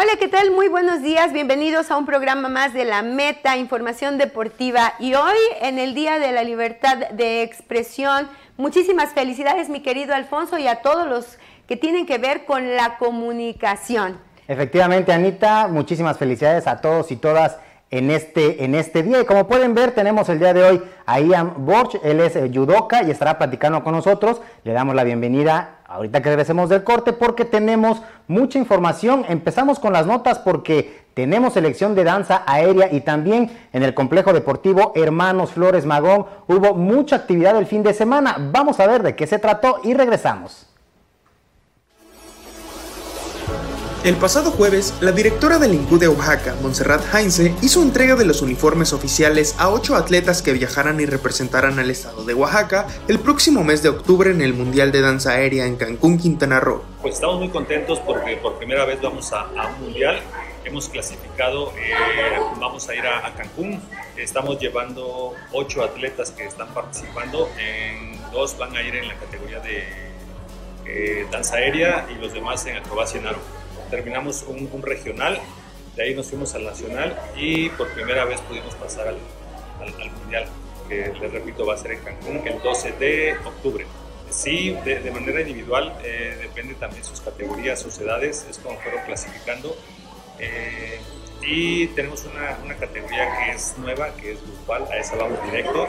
Hola, ¿qué tal? Muy buenos días, bienvenidos a un programa más de La Meta, Información Deportiva. Y hoy, en el Día de la Libertad de Expresión, muchísimas felicidades, mi querido Alfonso, y a todos los que tienen que ver con la comunicación. Efectivamente, Anita, muchísimas felicidades a todos y todas en este día. Y como pueden ver, tenemos el día de hoy a Ian Borch, él es judoka y estará platicando con nosotros. Le damos la bienvenida ahorita que regresemos del corte porque tenemos mucha información. Empezamos con las notas porque tenemos selección de danza aérea y también en el complejo deportivo Hermanos Flores Magón hubo mucha actividad el fin de semana. Vamos a ver de qué se trató y regresamos. El pasado jueves, la directora del INCU de Oaxaca, Montserrat Heinze, hizo entrega de los uniformes oficiales a 8 atletas que viajarán y representarán al estado de Oaxaca el próximo mes de octubre en el Mundial de Danza Aérea en Cancún, Quintana Roo. Pues estamos muy contentos porque por primera vez vamos a un Mundial. Hemos clasificado, vamos a ir a Cancún. Estamos llevando 8 atletas que están participando. 2 van a ir en la categoría de danza aérea y los demás en acrobacia en aro. Terminamos un regional, de ahí nos fuimos al nacional y por primera vez pudimos pasar al mundial, que les repito va a ser en Cancún el 12 de octubre. Sí, de manera individual, depende también sus categorías, sus edades, es como fueron clasificando. Y tenemos una categoría que es nueva, que es grupal, a esa vamos directos.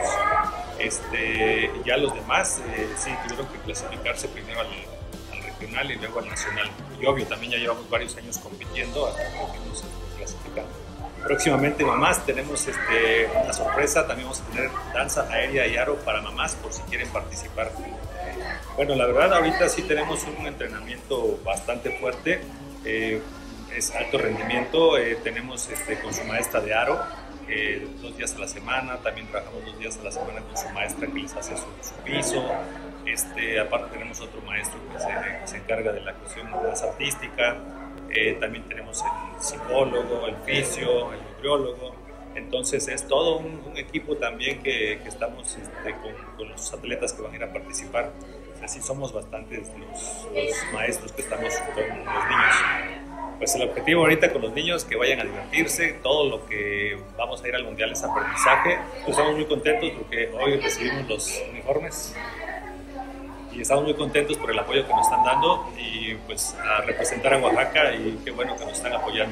Ya los demás sí tuvieron que clasificarse primero al regional y luego al nacional. Y obvio, también ya llevamos varios años compitiendo hasta que nos clasificamos. Próximamente, mamás, tenemos una sorpresa. También vamos a tener danza aérea y aro para mamás, por si quieren participar. Bueno, la verdad, ahorita sí tenemos un entrenamiento bastante fuerte. Es alto rendimiento. Tenemos con su maestra de aro, 2 días a la semana. También trabajamos 2 días a la semana con su maestra que les hace su piso. Aparte tenemos otro maestro que se encarga de la cuestión más artística. También tenemos el psicólogo, el fisio, el nutriólogo. Entonces es todo un equipo también que estamos con los atletas que van a ir a participar. Así somos bastantes los maestros que estamos con los niños. Pues el objetivo ahorita con los niños es que vayan a divertirse. Todo lo que vamos a ir al mundial es aprendizaje. Pues estamos muy contentos porque hoy recibimos los uniformes y estamos muy contentos por el apoyo que nos están dando y pues a representar a Oaxaca, y qué bueno que nos están apoyando.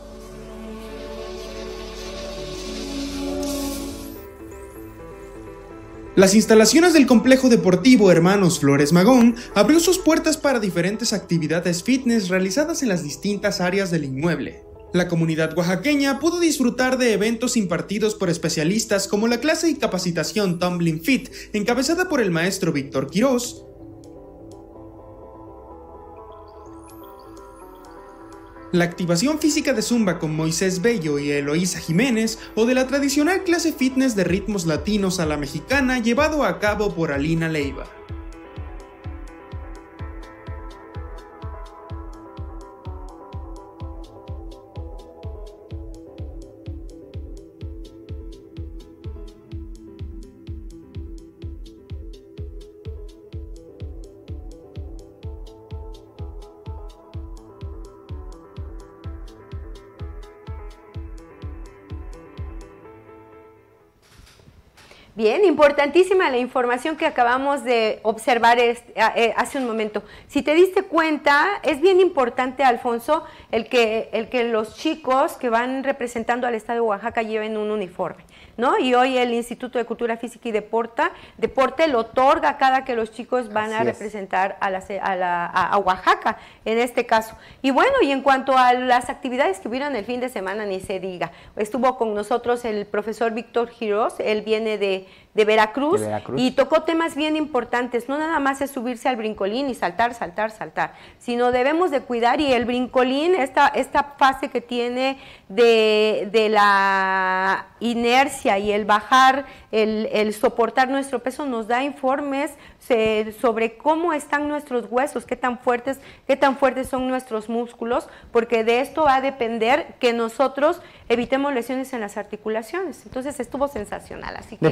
Las instalaciones del complejo deportivo Hermanos Flores Magón abrió sus puertas para diferentes actividades fitness realizadas en las distintas áreas del inmueble. La comunidad oaxaqueña pudo disfrutar de eventos impartidos por especialistas como la clase y capacitación Tumbling Fit, encabezada por el maestro Víctor Quirós, la activación física de Zumba con Moisés Bello y Eloísa Jiménez, o de la tradicional clase fitness de ritmos latinos a la mexicana llevado a cabo por Alina Leiva. Bien, importantísima la información que acabamos de observar hace un momento. Si te diste cuenta, es bien importante, Alfonso, el que los chicos que van representando al estado de Oaxaca lleven un uniforme, ¿no? Y hoy el Instituto de Cultura Física y Deporte lo otorga cada que los chicos van a representar a Oaxaca, en este caso. Y bueno, y en cuanto a las actividades que hubieron el fin de semana, ni se diga. Estuvo con nosotros el profesor Víctor Quirós, él viene de Veracruz, y tocó temas bien importantes. No nada más es subirse al brincolín y saltar, sino debemos de cuidar, y el brincolín, esta fase que tiene de la inercia y el bajar, el soportar nuestro peso, nos da informes sobre cómo están nuestros huesos, qué tan fuertes son nuestros músculos, porque de esto va a depender que nosotros evitemos lesiones en las articulaciones. Entonces estuvo sensacional. Así que definitivamente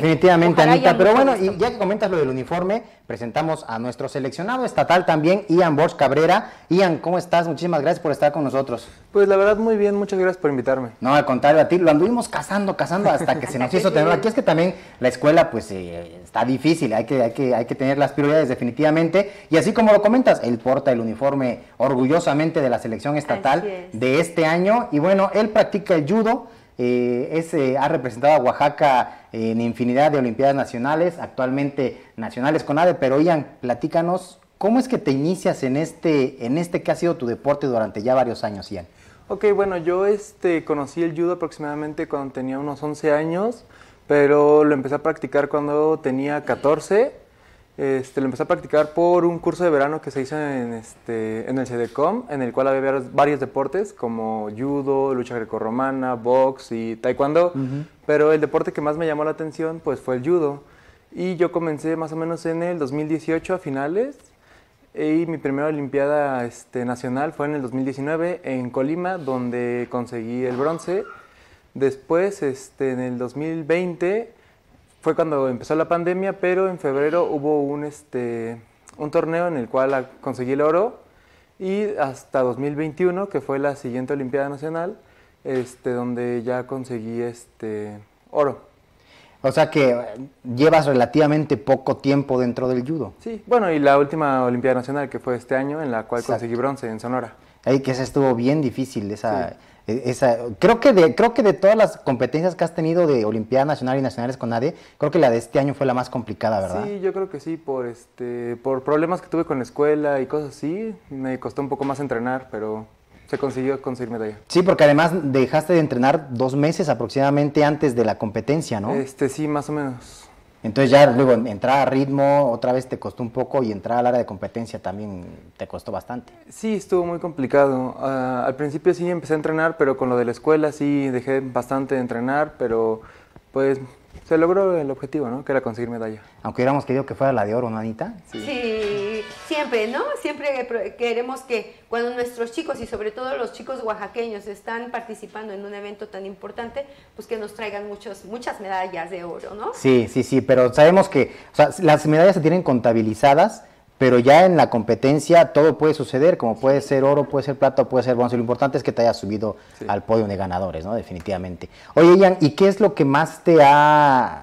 Exactamente, ojalá Anita, haya pero mucho bueno, gusto. y ya que comentas lo del uniforme, presentamos a nuestro seleccionado estatal también, Ian Borch Cabrera. Ian, ¿cómo estás? Muchísimas gracias por estar con nosotros. Pues la verdad muy bien, muchas gracias por invitarme. No, al contrario, a ti lo anduvimos cazando hasta que se nos hizo tenerlo aquí. Es que también la escuela pues está difícil, hay que tener las prioridades definitivamente. Y así como lo comentas, él porta el uniforme orgullosamente de la selección estatal de este año. Y bueno, él practica el judo, ha representado a Oaxaca en infinidad de olimpiadas nacionales, actualmente nacionales con ADE. Pero Ian, platícanos, ¿cómo es que te inicias en este que ha sido tu deporte durante ya varios años, Ian? Ok, bueno, yo conocí el judo aproximadamente cuando tenía unos 11 años, pero lo empecé a practicar cuando tenía 14. Lo empecé a practicar por un curso de verano que se hizo en el CEDECOM, en el cual había varios deportes como judo, lucha grecorromana, box y taekwondo, pero el deporte que más me llamó la atención pues fue el judo. Y yo comencé más o menos en el 2018 a finales, y mi primera olimpiada nacional fue en el 2019 en Colima, donde conseguí el bronce. Después, en el 2020, fue cuando empezó la pandemia, pero en febrero hubo un torneo en el cual conseguí el oro, y hasta 2021, que fue la siguiente olimpiada nacional, donde ya conseguí oro. O sea que llevas relativamente poco tiempo dentro del judo. Sí, bueno, y la última Olimpiada Nacional, que fue este año, en la cual conseguí bronce en Sonora. Ahí que esa estuvo bien difícil, creo que de todas las competencias que has tenido de Olimpiada Nacional y Nacionales con ADE, creo que la de este año fue la más complicada, ¿verdad? Sí, yo creo que sí, por problemas que tuve con la escuela y cosas así, me costó un poco más entrenar, pero se consiguió conseguir medalla. Sí, porque además dejaste de entrenar 2 meses aproximadamente antes de la competencia, ¿no? Sí, más o menos. Entonces ya luego entrar a ritmo otra vez te costó un poco, y entrar al área de competencia también te costó bastante. Sí, estuvo muy complicado. Al principio sí empecé a entrenar, pero con lo de la escuela sí dejé bastante de entrenar, pero pues se logró el objetivo, ¿no? Que era conseguir medalla. Aunque hubiéramos querido que fuera la de oro, ¿no, Anita? Sí, siempre, ¿no? Siempre queremos que cuando nuestros chicos, y sobre todo los chicos oaxaqueños, están participando en un evento tan importante, pues que nos traigan muchas medallas de oro, ¿no? Sí, pero sabemos que las medallas se tienen contabilizadas, pero ya en la competencia todo puede suceder, como puede ser oro, puede ser plata, puede ser bronce. Lo importante es que te hayas subido al podio de ganadores, ¿no? Definitivamente. Oye, Ian, ¿y qué es lo que más te ha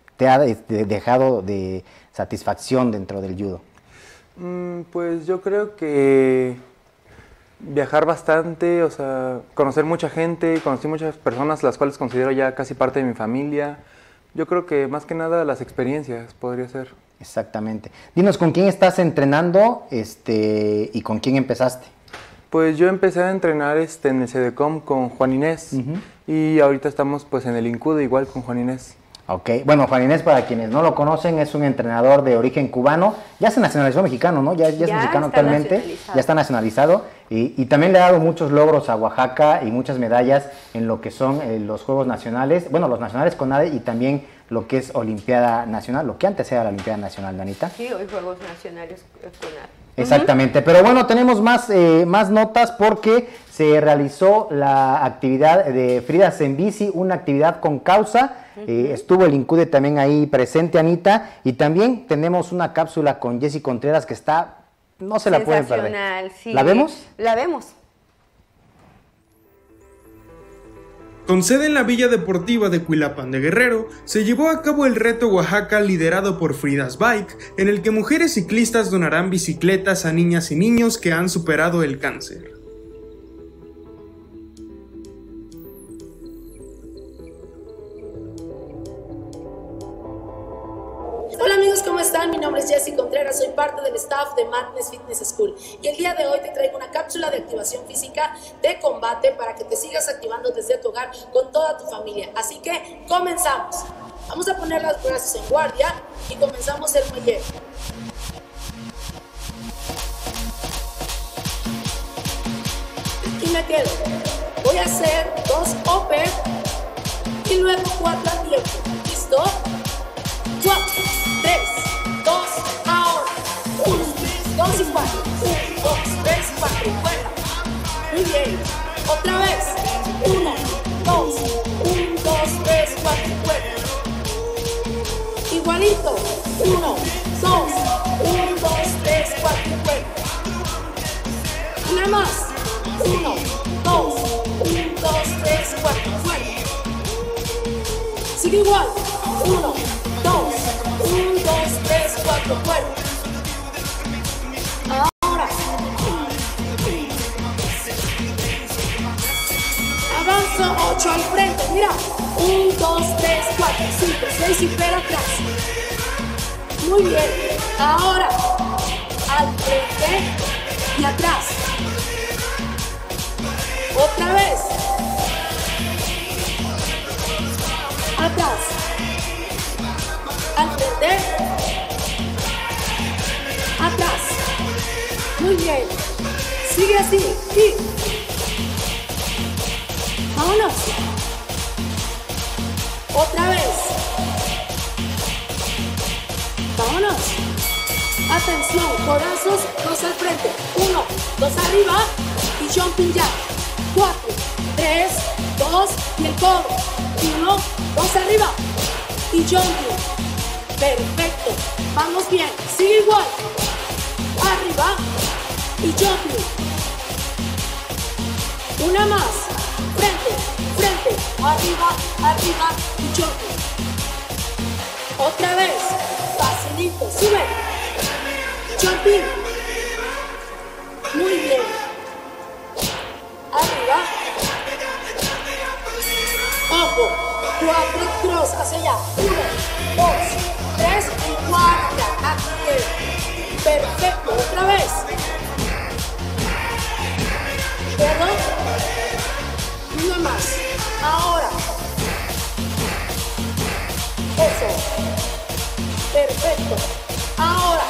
dejado de satisfacción dentro del judo? Pues yo creo que viajar bastante, o sea, conocer mucha gente, conocí muchas personas, las cuales considero ya casi parte de mi familia. Yo creo que más que nada las experiencias podría ser. Exactamente. Dinos, ¿con quién estás entrenando y con quién empezaste? Pues yo empecé a entrenar en el CEDECOM con Juan Inés, y ahorita estamos pues en el INCUDE igual con Juan Inés. Ok, bueno, Juan Inés, para quienes no lo conocen, es un entrenador de origen cubano. Ya se nacionalizó mexicano, ¿no? Ya es mexicano actualmente, ya está nacionalizado, y también le ha dado muchos logros a Oaxaca y muchas medallas en lo que son los Juegos Nacionales, bueno, los nacionales con ADE, y también lo que es Olimpiada Nacional, lo que antes era la Olimpiada Nacional, Danita. Sí, hoy Juegos Nacionales con ADE. Exactamente, pero bueno, tenemos más notas, porque se realizó la actividad de Fridas en Bici, una actividad con causa. Estuvo el INCUDE también ahí presente, Anita, y también tenemos una cápsula con Jessy Contreras que está, no se la pueden perder. Sí. ¿La vemos? La vemos. Con sede en la Villa Deportiva de Cuilapan de Guerrero, se llevó a cabo el Reto Oaxaca liderado por Fridas Bike, en el que mujeres ciclistas donarán bicicletas a niñas y niños que han superado el cáncer. Hola amigos, ¿cómo están? Mi nombre es Jessy Contreras, soy parte del staff de Madness Fitness School, y el día de hoy te traigo una cápsula de activación física de combate para que te sigas activando desde tu hogar con toda tu familia. Así que comenzamos. Vamos a poner los brazos en guardia y comenzamos el muelleo. Y me quedo. Voy a hacer 2 upper y luego 4 al tiempo. ¿Listo? 4, 3, 2, ahora. 1, 2 y 4. 1, 2, 3, 4. Fuera. Muy bien. Otra vez. 1, 2, 1, 2, 3, 4. Fuera. Y 1, 2, 1, 2, 3, 4 y fuera. Una más. 1, 2, 1, 2, 3, 4 y fuera. Sigue igual. 1, 2, 1, 2, 3, 4 fuera. Ahora. Avanzo 8 al frente, mira. 1, 2, 3, 4, 5, 6 y fuera atrás. Muy bien. Ahora. Al frente y atrás. Otra vez. Atrás. Al frente. Atrás. Muy bien. Sigue así. Y vámonos. Otra vez. Vámonos. Atención. Codazos. 2 al frente. 1, 2 arriba. Y jumping jack. 4, 3, 2 y el codo. 1, 2 arriba. Y jumping. Perfecto. Vamos bien. Sigue igual. Arriba. Y jumping. Una más. Frente, frente. Arriba, arriba y jumping. Otra vez. Facilito. Sube. Jumping. Muy bien. Arriba. Ojo. 4 cross hacia allá. 1, 2, 3 y 4. Aquí. Perfecto. Otra vez. Dedo. Una más. Ahora. Eso. Perfecto. Ahora.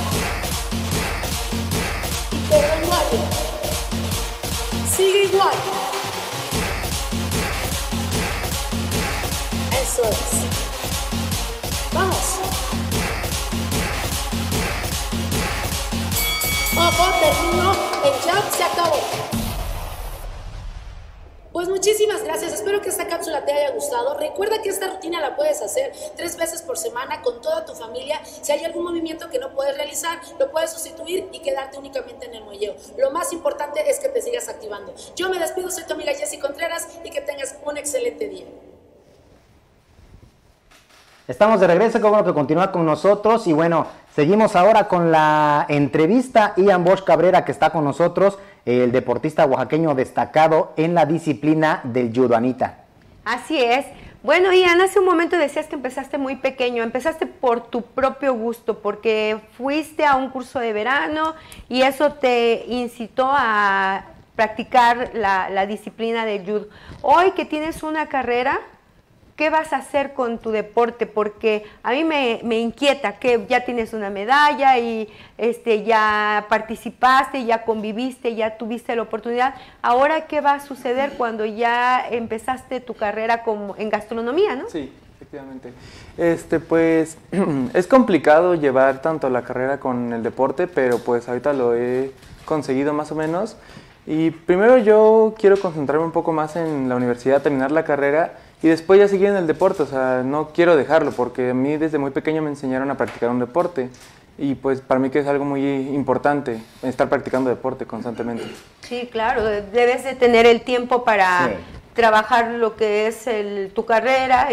Y dedo igual. Sigue igual. Eso es. Vamos. Ojo, termino. El jump se acabó. Pues muchísimas gracias, espero que esta cápsula te haya gustado. Recuerda que esta rutina la puedes hacer 3 veces por semana con toda tu familia. Si hay algún movimiento que no puedes realizar, lo puedes sustituir y quedarte únicamente en el muelleo. Lo más importante es que te sigas activando. Yo me despido, soy tu amiga Jessie Contreras y que tengas un excelente día. Estamos de regreso, como que continúa con nosotros y bueno, seguimos ahora con la entrevista. Ian Bosch Cabrera, que está con nosotros, el deportista oaxaqueño destacado en la disciplina del judo, Anita. Así es. Bueno, Ian, hace un momento decías que empezaste muy pequeño, empezaste por tu propio gusto, porque fuiste a un curso de verano y eso te incitó a practicar la disciplina del judo. Hoy que tienes una carrera, ¿qué vas a hacer con tu deporte? Porque a mí me inquieta que ya tienes una medalla y ya participaste, ya conviviste, ya tuviste la oportunidad. Ahora, ¿qué va a suceder cuando ya empezaste tu carrera en gastronomía, no? Sí, efectivamente. Pues es complicado llevar tanto la carrera con el deporte, pero pues ahorita lo he conseguido más o menos. Y primero yo quiero concentrarme un poco más en la universidad, terminar la carrera y después ya seguir en el deporte. O sea, no quiero dejarlo porque a mí desde muy pequeño me enseñaron a practicar un deporte y pues para mí que es algo muy importante estar practicando deporte constantemente. Sí, claro, debes de tener el tiempo para trabajar lo que es tu carrera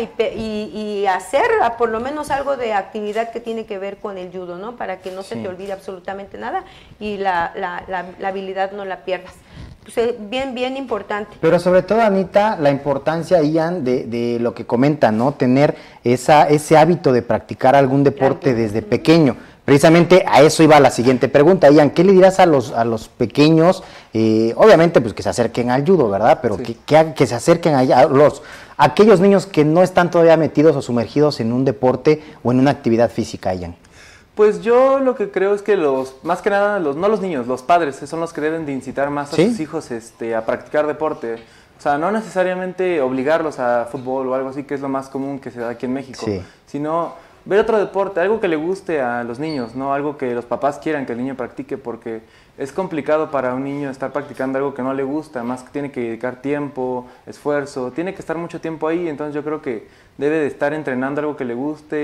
y hacer por lo menos algo de actividad que tiene que ver con el judo, ¿no? Para que no se te olvide absolutamente nada y la habilidad no la pierdas. Pues bien importante. Pero sobre todo, Anita, la importancia, Ian, de lo que comenta, ¿no? Tener ese hábito de practicar algún deporte desde pequeño. Precisamente a eso iba la siguiente pregunta, Ian. ¿Qué le dirás a los pequeños? Obviamente, pues que se acerquen al judo, ¿verdad? Pero que se acerquen a aquellos niños que no están todavía metidos o sumergidos en un deporte o en una actividad física, Ian. Pues yo lo que creo es que más que nada, no los niños, los padres son los que deben de incitar más a sus hijos a practicar deporte. O sea, no necesariamente obligarlos a fútbol o algo así, que es lo más común que se da aquí en México, sino ver otro deporte, algo que le guste a los niños, no algo que los papás quieran que el niño practique, porque es complicado para un niño estar practicando algo que no le gusta, más que tiene que dedicar tiempo, esfuerzo, tiene que estar mucho tiempo ahí. Entonces yo creo que debe de estar entrenando algo que le guste,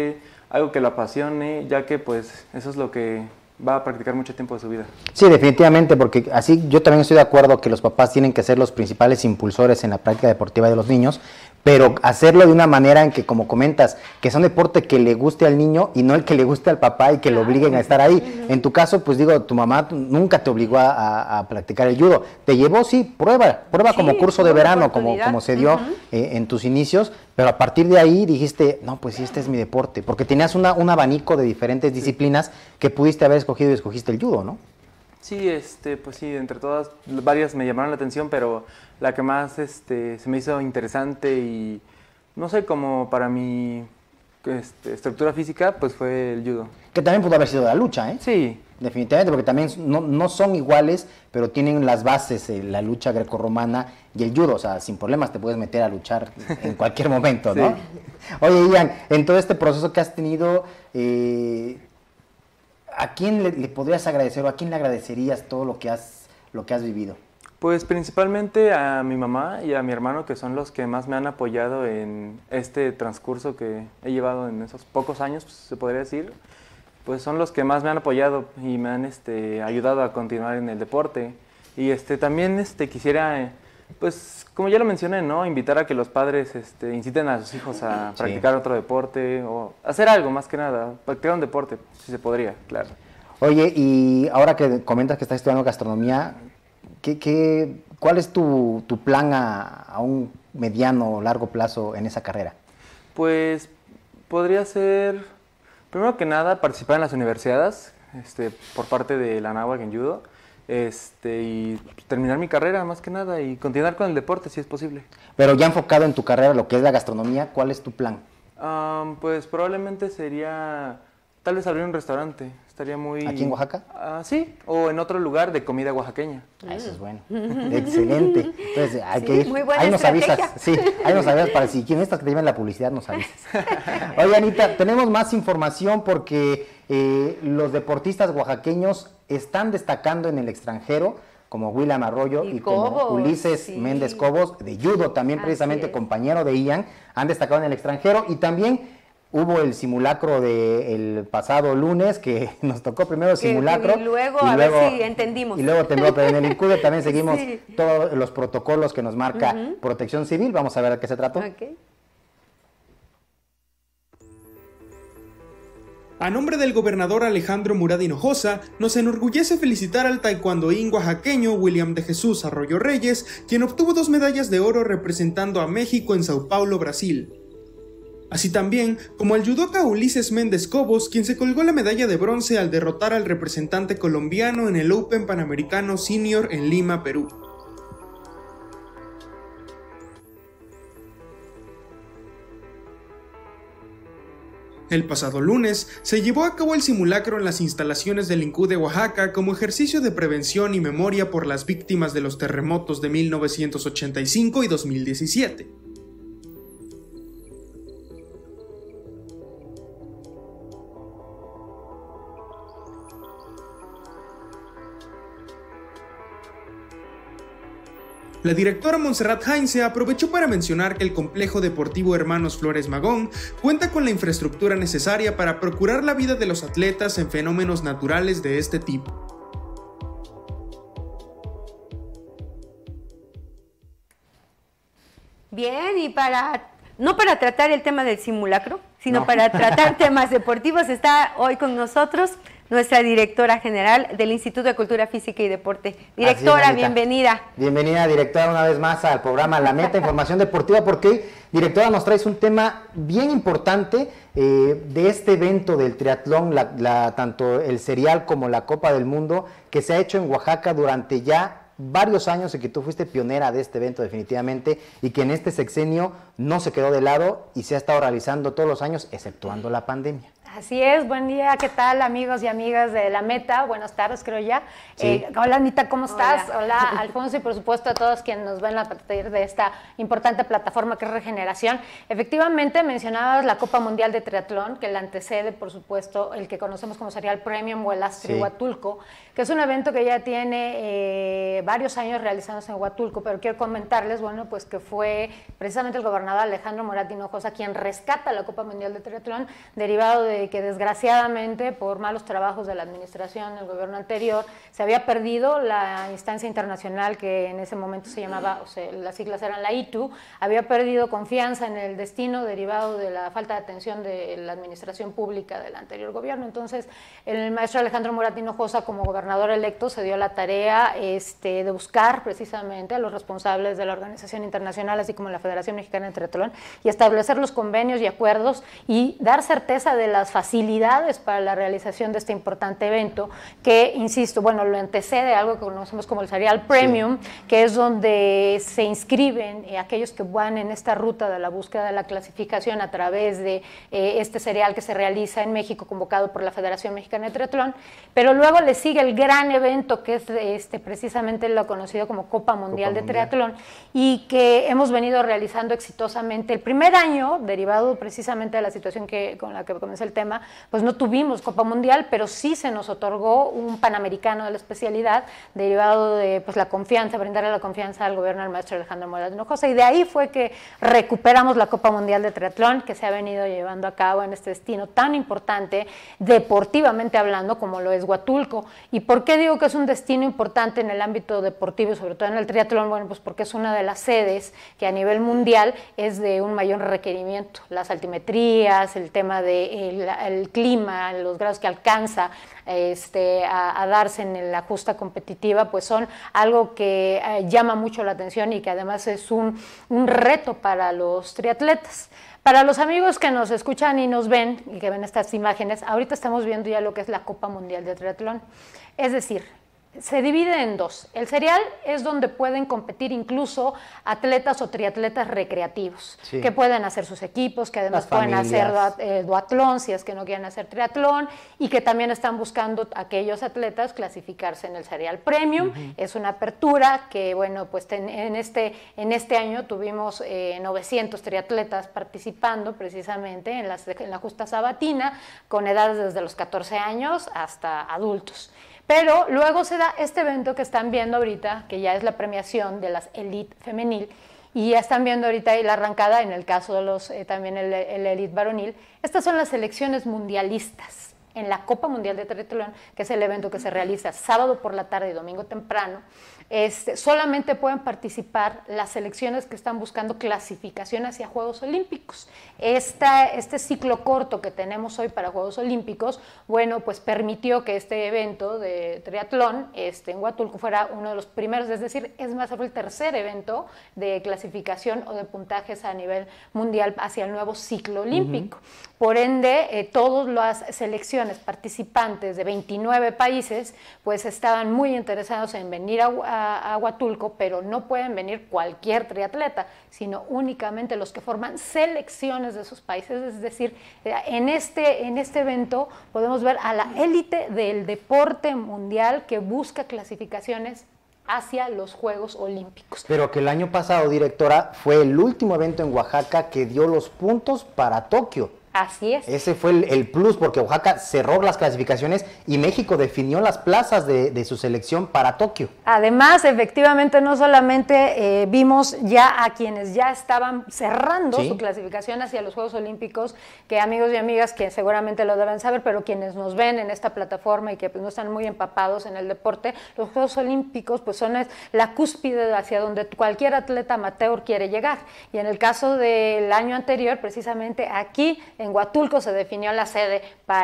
algo que lo apasione, ya que pues eso es lo que va a practicar mucho tiempo de su vida. Sí, definitivamente, porque así yo también estoy de acuerdo que los papás tienen que ser los principales impulsores en la práctica deportiva de los niños, pero hacerlo de una manera en que, como comentas, que sea un deporte que le guste al niño y no el que le guste al papá y que lo obliguen a estar ahí. En tu caso, pues digo, tu mamá nunca te obligó a practicar el judo. Te llevó, sí, prueba Sí, como curso de verano, como oportunidad. se dio en tus inicios, pero a partir de ahí dijiste, no, pues sí, este es mi deporte, porque tenías un abanico de diferentes disciplinas que pudiste haber escogido y escogiste el judo, ¿no? Sí, pues sí, entre todas, varias me llamaron la atención, pero la que más se me hizo interesante y, no sé, como para mi estructura física, pues fue el judo. Que también pudo haber sido la lucha, ¿eh? Sí, Definitivamente, porque también no son iguales, pero tienen las bases, la lucha grecorromana y el judo, o sea, sin problemas te puedes meter a luchar en cualquier momento, ¿no? Sí. Oye, Ian, en todo este proceso que has tenido, ¿a quién le podrías agradecer o a quién le agradecerías todo lo que has vivido? pues principalmente a mi mamá y a mi hermano, que son los que más me han apoyado en este transcurso que he llevado en esos pocos años, pues, se podría decir. Pues son los que más me han apoyado y me han ayudado a continuar en el deporte. Y también quisiera, pues como ya lo mencioné, ¿no? Invitar a que los padres inciten a sus hijos a practicar otro deporte o hacer algo más que nada, practicar un deporte, si se podría, claro. Oye, y ahora que comentas que estás estudiando gastronomía, ¿cuál es tu plan a un mediano o largo plazo en esa carrera? Pues podría ser, primero que nada, participar en las universidades por parte de la Anáhuac en judo y terminar mi carrera más que nada y continuar con el deporte si es posible. Pero ya enfocado en tu carrera, lo que es la gastronomía, ¿cuál es tu plan? Pues probablemente sería tal vez abrir un restaurante. Estaría muy... ¿Aquí en Oaxaca? Sí, o en otro lugar de comida oaxaqueña. Eso es bueno. Excelente. Entonces, hay que ir. Muy buena Ahí nos estrategia. avisas. Sí, ahí nos avisas para si quieres que te lleven la publicidad, nos avisas. Oye, Anita, tenemos más información porque los deportistas oaxaqueños están destacando en el extranjero, como William Arroyo y como Cobos, Ulises sí. Méndez Cobos, de judo, también Así precisamente es. compañero de Ian, han destacado en el extranjero y también hubo el simulacro del pasado lunes, que nos tocó primero el simulacro. Y luego, a ver si entendimos. Y luego tembló, pero en el INCUDE también seguimos Sí. todos los protocolos que nos marca Protección Civil. Vamos a ver de qué se trató. Ok. A nombre del gobernador Alejandro Murat Hinojosa, nos enorgullece felicitar al taekwondoín oaxaqueño William de Jesús Arroyo Reyes, quien obtuvo 2 medallas de oro representando a México en Sao Paulo, Brasil. Así también como al judoka Ulises Méndez Cobos, quien se colgó la medalla de bronce al derrotar al representante colombiano en el Open Panamericano Senior en Lima, Perú. El pasado lunes se llevó a cabo el simulacro en las instalaciones del INCUDE de Oaxaca como ejercicio de prevención y memoria por las víctimas de los terremotos de 1985 y 2017. La directora Montserrat Heinze aprovechó para mencionar que el complejo deportivo Hermanos Flores Magón cuenta con la infraestructura necesaria para procurar la vida de los atletas en fenómenos naturales de este tipo. Bien, y no para tratar el tema del simulacro, sino No. para tratar temas deportivos, está hoy con nosotros nuestra directora general del Instituto de Cultura Física y Deporte. Directora, Anita. bienvenida. Bienvenida, directora, una vez más al programa La Meta, Información Deportiva, porque hoy, directora, nos traes un tema bien importante de este evento del triatlón, tanto el serial como la Copa del Mundo, que se ha hecho en Oaxaca durante ya varios años y que tú fuiste pionera de este evento definitivamente y que en este sexenio no se quedó de lado y se ha estado realizando todos los años, exceptuando la pandemia. Así es, buen día, ¿qué tal amigos y amigas de La Meta? Buenas tardes, creo ya. Sí. Hola Anita, ¿cómo estás? Hola. Hola Alfonso y por supuesto a todos quienes nos ven a partir de esta importante plataforma que es Regeneración. Efectivamente, mencionabas la Copa Mundial de Triatlón, que la antecede, por supuesto, el que conocemos como sería el Premium o el Astri Sí. Huatulco, que es un evento que ya tiene varios años realizándose en Huatulco, pero quiero comentarles, bueno, pues que fue precisamente el gobernador gobernador Alejandro Murat Hinojosa, quien rescata la Copa Mundial de Triatlón, derivado de que desgraciadamente por malos trabajos de la administración del gobierno anterior se había perdido la instancia internacional que en ese momento se llamaba, o sea, las siglas eran la ITU, había perdido confianza en el destino derivado de la falta de atención de la administración pública del anterior gobierno. Entonces el maestro Alejandro Murat Hinojosa, como gobernador electo, se dio la tarea de buscar precisamente a los responsables de la organización internacional, así como la Federación Mexicana de Triatlón, y establecer los convenios y acuerdos y dar certeza de las facilidades para la realización de este importante evento, que, insisto, bueno, lo antecede algo que conocemos como el Serial Premium, sí, que es donde se inscriben aquellos que van en esta ruta de la búsqueda de la clasificación a través de este serial que se realiza en México, convocado por la Federación Mexicana de Triatlón, pero luego le sigue el gran evento que es precisamente lo conocido como Copa Mundial de Triatlón, y que hemos venido realizando exitosamente. El primer año, derivado precisamente de la situación con la que comencé el tema, pues no tuvimos Copa Mundial, pero sí se nos otorgó un Panamericano de la especialidad, derivado de pues, la confianza, brindarle la confianza al gobierno del maestro Alejandro Murat Hinojosa, y de ahí fue que recuperamos la Copa Mundial de Triatlón, que se ha venido llevando a cabo en este destino tan importante, deportivamente hablando, como lo es Huatulco. ¿Y por qué digo que es un destino importante en el ámbito deportivo y sobre todo en el triatlón? Bueno, pues porque es una de las sedes que a nivel mundial es de un mayor requerimiento. Las altimetrías, el tema del clima, los grados que alcanza a darse en la justa competitiva, pues son algo que llama mucho la atención y que además es un reto para los triatletas. Para los amigos que nos escuchan y nos ven, y que ven estas imágenes, ahorita estamos viendo ya lo que es la Copa Mundial de Triatlón. Es decir, se divide en dos. El serial es donde pueden competir incluso atletas o triatletas recreativos, sí, que pueden hacer sus equipos, que además pueden hacer duatlón si es que no quieren hacer triatlón, y que también están buscando aquellos atletas clasificarse en el serial premium. Es una apertura que, bueno, pues en este año tuvimos 900 triatletas participando precisamente en la justa sabatina, con edades desde los 14 años hasta adultos. Pero luego se da este evento que están viendo ahorita, que ya es la premiación de las Elite Femenil, y ya están viendo ahorita ahí la arrancada, en el caso de los también el Elite Varonil. Estas son las selecciones mundialistas en la Copa Mundial de Triatlón, que es el evento que se realiza sábado por la tarde y domingo temprano. Solamente pueden participar las selecciones que están buscando clasificación hacia Juegos Olímpicos. Este ciclo corto que tenemos hoy para Juegos Olímpicos, bueno, pues permitió que este evento de triatlón en Huatulco fuera uno de los primeros, es decir, es más, fue el tercer evento de clasificación o de puntajes a nivel mundial hacia el nuevo ciclo olímpico. Por ende, todas las selecciones participantes de 29 países, pues estaban muy interesados en venir a Huatulco, pero no pueden venir cualquier triatleta, sino únicamente los que forman selecciones de sus países. Es decir, en este evento podemos ver a la élite del deporte mundial que busca clasificaciones hacia los Juegos Olímpicos. Pero que el año pasado, directora, fue el último evento en Oaxaca que dio los puntos para Tokio. Así es. Ese fue el plus, porque Oaxaca cerró las clasificaciones y México definió las plazas de su selección para Tokio. Además, efectivamente, no solamente vimos ya a quienes ya estaban cerrando su clasificación hacia los Juegos Olímpicos, que amigos y amigas que seguramente lo deben saber, pero quienes nos ven en esta plataforma y que pues, no están muy empapados en el deporte, los Juegos Olímpicos pues son la cúspide hacia donde cualquier atleta amateur quiere llegar. Y en el caso del año anterior, precisamente aquí en Huatulco se definió la sede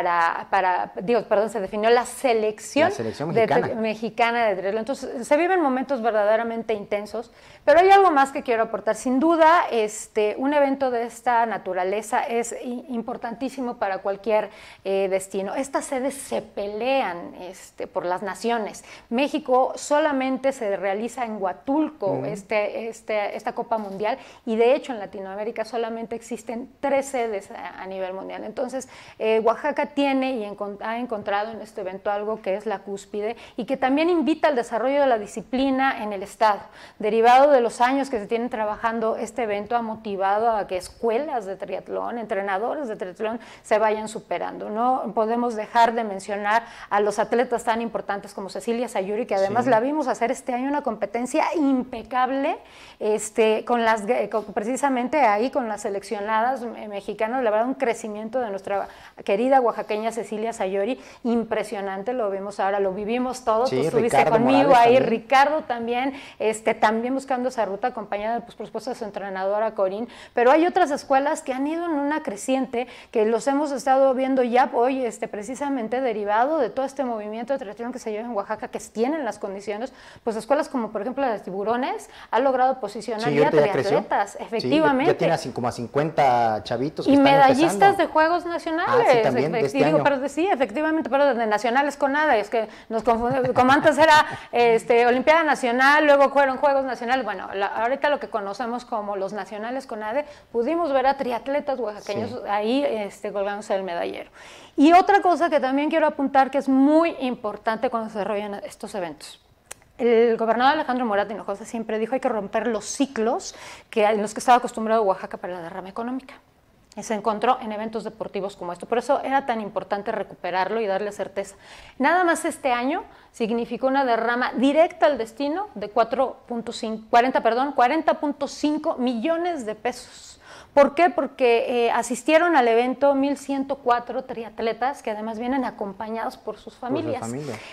se definió la selección mexicana de triatlón. Entonces, se viven momentos verdaderamente intensos, pero hay algo más que quiero aportar. Sin duda, un evento de esta naturaleza es importantísimo para cualquier destino. Estas sedes se pelean por las naciones. México solamente se realiza en Huatulco esta Copa Mundial, y de hecho en Latinoamérica solamente existen 3 sedes a nivel mundial. Entonces, Oaxaca tiene y ha encontrado en este evento algo que es la cúspide y que también invita al desarrollo de la disciplina en el Estado. Derivado de los años que se tienen trabajando, este evento ha motivado a que escuelas de triatlón, entrenadores de triatlón se vayan superando. No podemos dejar de mencionar a los atletas tan importantes como Cecilia Sayuri, que además la vimos hacer este año una competencia impecable, precisamente ahí con las seleccionadas mexicanas, la verdad un crecimiento de nuestra querida oaxaqueña Cecilia Sayuri, impresionante, lo vimos ahora, lo vivimos todos, tú estuviste Ricardo conmigo Morales ahí, también. Ricardo también, también buscando esa ruta acompañada, pues, por supuesto, de su entrenadora Corín, pero hay otras escuelas que han ido en una creciente, que los hemos estado viendo ya hoy, precisamente derivado de todo este movimiento de triatlón que se lleva en Oaxaca, que tienen las condiciones, pues escuelas como por ejemplo las de Tiburones, ha logrado posicionar ya triatletas, efectivamente. Ya tiene así como a 50 chavitos que y están medallistas empezando. de Juegos Nacionales. Sí, también, de este año. Pero sí, efectivamente, pero de nacionales con nada, es que nos confundimos, como antes era Olimpiada Nacional, luego fueron Juegos Nacionales, bueno, ahorita lo que conocemos como los nacionales con ADE, pudimos ver a triatletas oaxaqueños ahí colgándose el medallero. Y otra cosa que también quiero apuntar que es muy importante cuando se desarrollan estos eventos. El gobernador Alejandro Murat Hinojosa siempre dijo hay que romper los ciclos en los que estaba acostumbrado Oaxaca para la derrama económica. Y se encontró en eventos deportivos como esto. Por eso era tan importante recuperarlo y darle certeza. Nada más este año significó una derrama directa al destino de 40.5 millones de pesos. ¿Por qué? Porque asistieron al evento 1.104 triatletas que además vienen acompañados por sus familias.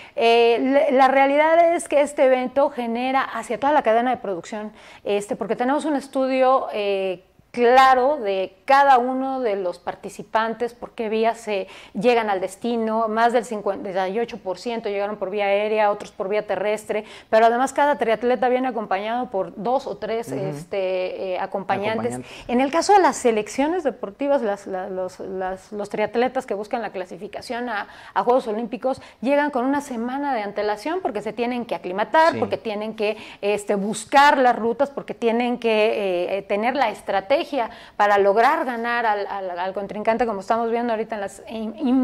La realidad es que este evento genera hacia toda la cadena de producción, porque tenemos un estudio claro de cada uno de los participantes, por qué vías se llegan al destino, más del 58% llegaron por vía aérea, otros por vía terrestre, pero además cada triatleta viene acompañado por 2 o 3 acompañantes. En el caso de las selecciones deportivas, los triatletas que buscan la clasificación a Juegos Olímpicos llegan con una semana de antelación porque se tienen que aclimatar, porque tienen que buscar las rutas, porque tienen que tener la estrategia para lograr ganar al contrincante, como estamos viendo ahorita en las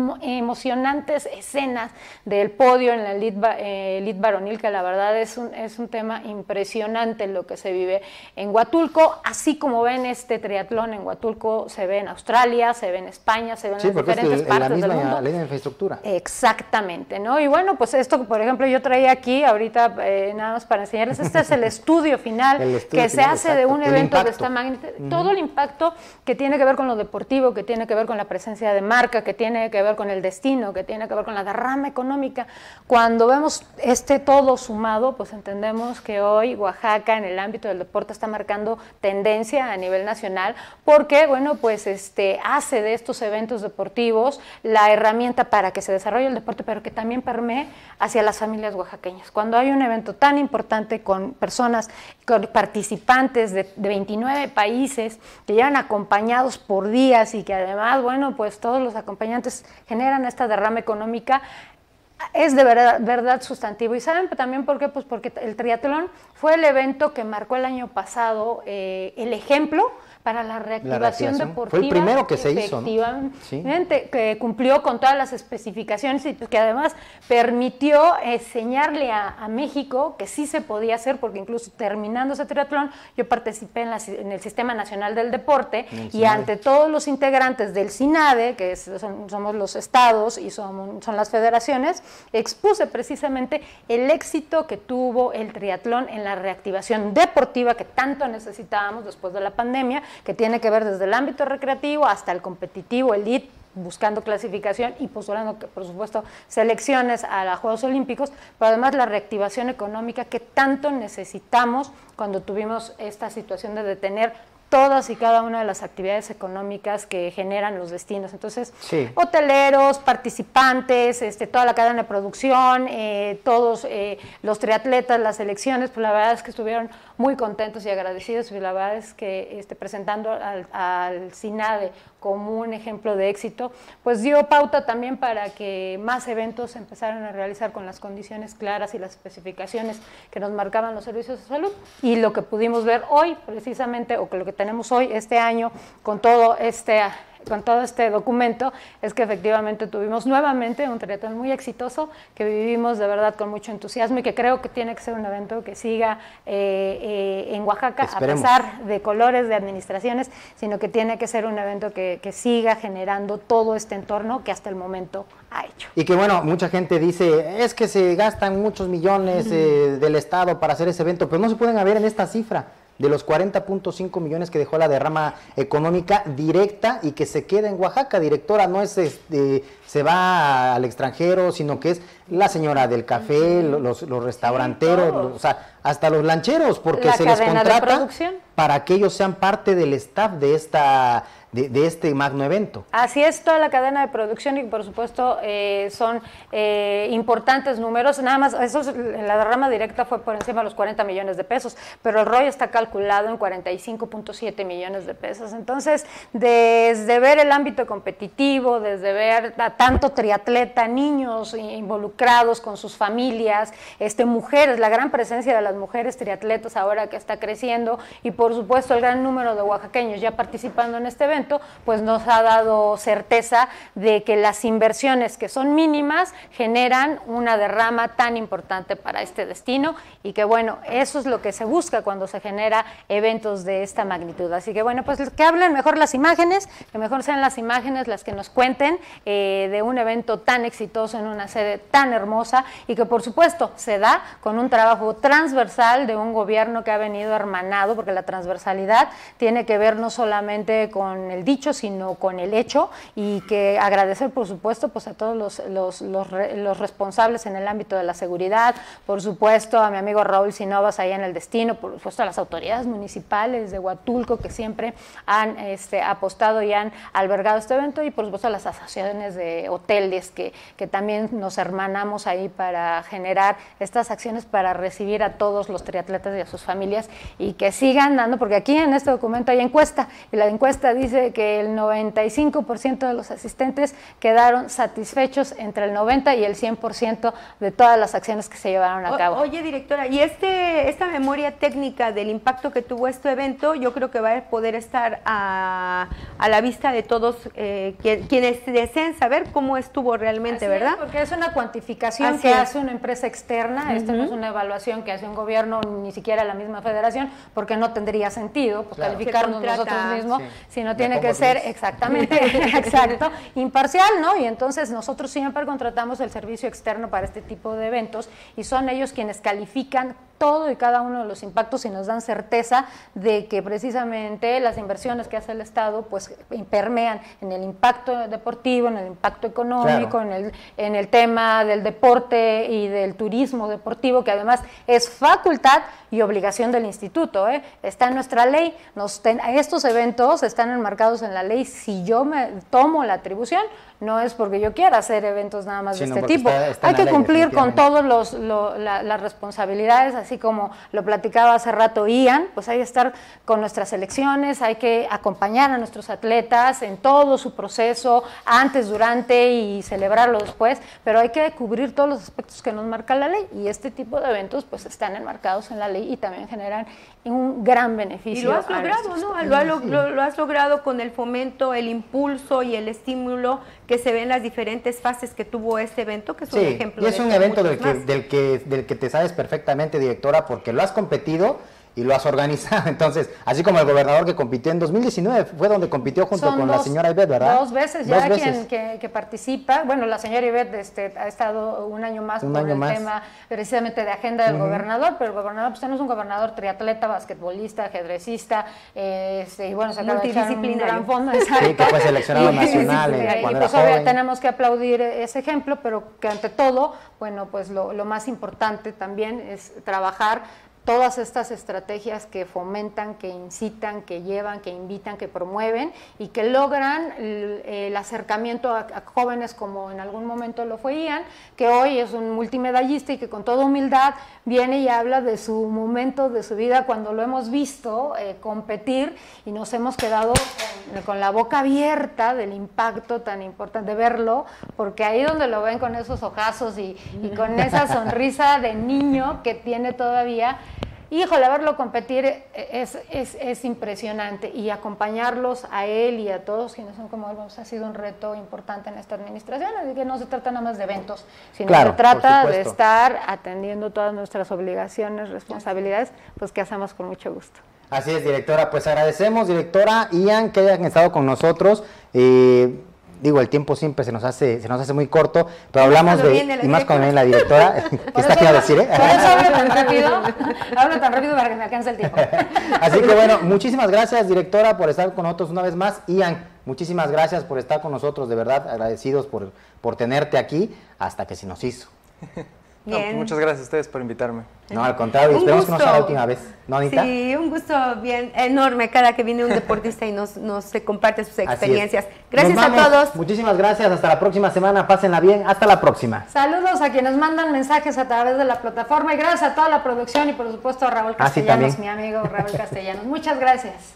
emocionantes escenas del podio en la elite varonil, que la verdad es un tema impresionante lo que se vive en Huatulco, así como ven este triatlón en Huatulco, se ve en Australia, se ve en España, se ve en las diferentes partes del mundo. La misma infraestructura. Exactamente, ¿no? Y bueno, pues esto, por ejemplo, yo traía aquí ahorita, nada más para enseñarles, este es el estudio final que se hace de un evento de esta magnitud. Todo el impacto que tiene que ver con lo deportivo, que tiene que ver con la presencia de marca, que tiene que ver con el destino, que tiene que ver con la derrama económica. Cuando vemos todo sumado, pues entendemos que hoy Oaxaca en el ámbito del deporte está marcando tendencia a nivel nacional, porque, bueno, pues hace de estos eventos deportivos la herramienta para que se desarrolle el deporte, pero que también permee hacia las familias oaxaqueñas. Cuando hay un evento tan importante con personas, con participantes de 29 países, que llevan acompañados por días y que además, bueno, pues todos los acompañantes generan esta derrama económica, es de verdad sustantivo. ¿Y saben también por qué? Pues porque el triatlón fue el evento que marcó el año pasado el ejemplo para la reactivación deportiva. Fue el primero que se hizo, ¿no? Efectivamente, que cumplió con todas las especificaciones y que además permitió enseñarle a México que sí se podía hacer, porque incluso terminando ese triatlón, yo participé en el Sistema Nacional del Deporte y ante todos los integrantes del SINADE, que somos los estados y son las federaciones, expuse precisamente el éxito que tuvo el triatlón en la reactivación deportiva que tanto necesitábamos después de la pandemia, que tiene que ver desde el ámbito recreativo hasta el competitivo, elite, buscando clasificación y postulando, por supuesto, selecciones a los Juegos Olímpicos, pero además la reactivación económica que tanto necesitamos cuando tuvimos esta situación de detener todas y cada una de las actividades económicas que generan los destinos. Entonces, hoteleros, participantes, toda la cadena de producción, todos los triatletas, las selecciones, pues la verdad es que estuvieron muy contentos y agradecidos, y la verdad es que presentando al SINADE como un ejemplo de éxito, pues dio pauta también para que más eventos se empezaran a realizar con las condiciones claras y las especificaciones que nos marcaban los servicios de salud. Y lo que pudimos ver hoy, precisamente, o que lo que tenemos hoy, este año, con todo con todo este documento es que efectivamente tuvimos nuevamente un triatlón muy exitoso, que vivimos de verdad con mucho entusiasmo y que creo que tiene que ser un evento que siga en Oaxaca, Esperemos. a pesar de colores, de administraciones, sino que tiene que ser un evento que siga generando todo este entorno que hasta el momento ha hecho. Y que bueno, mucha gente dice, es que se gastan muchos millones del Estado para hacer ese evento, pero no se pueden ver en esta cifra de los 40.5 millones que dejó la derrama económica directa y que se queda en Oaxaca. Directora, no es se va al extranjero, sino que es la señora del café, los restauranteros, o sea, hasta los lancheros, porque se les contrata para que ellos sean parte del staff de este magno evento. Así es, toda la cadena de producción y por supuesto son importantes números, nada más, la derrama directa fue por encima de los 40 millones de pesos, pero el ROI está calculado en 45.7 millones de pesos. Entonces, desde ver el ámbito competitivo, desde ver a tanto triatleta, niños involucrados con sus familias, mujeres, la gran presencia de las mujeres triatletas ahora que está creciendo y por supuesto el gran número de oaxaqueños ya participando en este evento, pues nos ha dado certeza de que las inversiones que son mínimas generan una derrama tan importante para este destino y que bueno, eso es lo que se busca cuando se genera eventos de esta magnitud. Así que bueno, pues que hablen mejor las imágenes, que mejor sean las imágenes las que nos cuenten de un evento tan exitoso en una sede tan hermosa y que por supuesto se da con un trabajo transversal de un gobierno que ha venido hermanado, porque la transversalidad tiene que ver no solamente con el dicho, sino con el hecho, y que agradecer por supuesto pues a todos los responsables en el ámbito de la seguridad, por supuesto a mi amigo Raúl Sinovas allá en el destino, por supuesto a las autoridades municipales de Huatulco que siempre han apostado y han albergado este evento y por supuesto a las asociaciones de hoteles que también nos hermanamos ahí para generar estas acciones para recibir a todos los triatletas y a sus familias y que sigan dando, porque aquí en este documento hay encuesta y la encuesta dice que el 95% de los asistentes quedaron satisfechos, entre el 90 y el 100% de todas las acciones que se llevaron a cabo. Oye, directora, y esta memoria técnica del impacto que tuvo este evento, yo creo que va a poder estar a la vista de todos quienes deseen saber cómo estuvo realmente, Así ¿verdad? Es, porque es una cuantificación que hace una empresa externa, esto no es una evaluación que hace un gobierno, ni siquiera la misma federación, porque no tendría sentido pues, calificarnos nosotros mismos, sino tiene que ser exactamente, exacto, imparcial, ¿no? Y entonces nosotros siempre contratamos el servicio externo para este tipo de eventos y son ellos quienes califican todo y cada uno de los impactos y nos dan certeza de que precisamente las inversiones que hace el Estado pues permean en el impacto deportivo, en el impacto económico, claro, en el tema del deporte y del turismo deportivo, que además es facultad y obligación del instituto, está en nuestra ley, estos eventos están enmarcados en la ley. Si yo me tomo la atribución, no es porque yo quiera hacer eventos nada más de este tipo, hay que cumplir con todas las responsabilidades, así como lo platicaba hace rato Ian, pues hay que estar con nuestras selecciones, hay que acompañar a nuestros atletas en todo su proceso, antes, durante y celebrarlo después, pero hay que cubrir todos los aspectos que nos marca la ley y este tipo de eventos pues están enmarcados en la ley y también generan un gran beneficio. Y lo has logrado, ¿no? Lo has logrado con el fomento, el impulso y el estímulo que se ve en las diferentes fases que tuvo este evento, que es un ejemplo. Y es un evento del que te sabes perfectamente, directora, porque lo has competido y lo has organizado. Entonces, así como el gobernador que compitió en 2019, fue donde compitió junto con la señora Ivette, ¿verdad? Dos veces ya que participa. Bueno, la señora Ivette ha estado un año más por el tema precisamente de agenda del gobernador, pero el gobernador pues no es un gobernador triatleta, basquetbolista, ajedrecista, y bueno, se acaba de echar un gran fondo. Sí, que fue seleccionado nacional cuando era joven. Tenemos que aplaudir ese ejemplo, pero que ante todo, bueno, pues lo más importante también es trabajar todas estas estrategias que fomentan, que incitan, que llevan, que invitan, que promueven y que logran el acercamiento a jóvenes como en algún momento lo fue Ian, que hoy es un multimedallista y que con toda humildad viene y habla de su momento de su vida cuando lo hemos visto competir y nos hemos quedado con la boca abierta del impacto tan importante de verlo, porque ahí donde lo ven con esos ojazos y con esa sonrisa de niño que tiene todavía, Híjole, verlo competir es impresionante, y acompañarlos a él y a todos quienes son como él, ha sido un reto importante en esta administración, así que no se trata nada más de eventos, sino Claro, se trata por de supuesto. estar atendiendo todas nuestras obligaciones, responsabilidades, pues que hacemos con mucho gusto. Así es, directora, pues agradecemos, directora Ian, que hayan estado con nosotros. Digo, el tiempo siempre se nos hace muy corto, pero hablamos cuando de, viene la y más cuando viene la directora, que Por está eso aquí a decir, ¿eh? Por eso hablo tan rápido para que me alcance el tiempo. Así que bueno, muchísimas gracias, directora, por estar con nosotros una vez más. Ian, muchísimas gracias por estar con nosotros, de verdad, agradecidos por tenerte aquí, hasta que se nos hizo. No, pues muchas gracias a ustedes por invitarme. No, al contrario, Un esperemos que no sea la gusto. última vez, ¿no, Anita? Sí, un gusto bien enorme cada que viene un deportista y nos comparte sus Así es. experiencias. Gracias Nos a vamos. todos. Muchísimas gracias, hasta la próxima semana, pásenla bien, hasta la próxima. Saludos a quienes mandan mensajes a través de la plataforma, y gracias a toda la producción y por supuesto a Raúl Ah, sí, Castellanos, también. mi amigo Raúl Castellanos. Muchas gracias.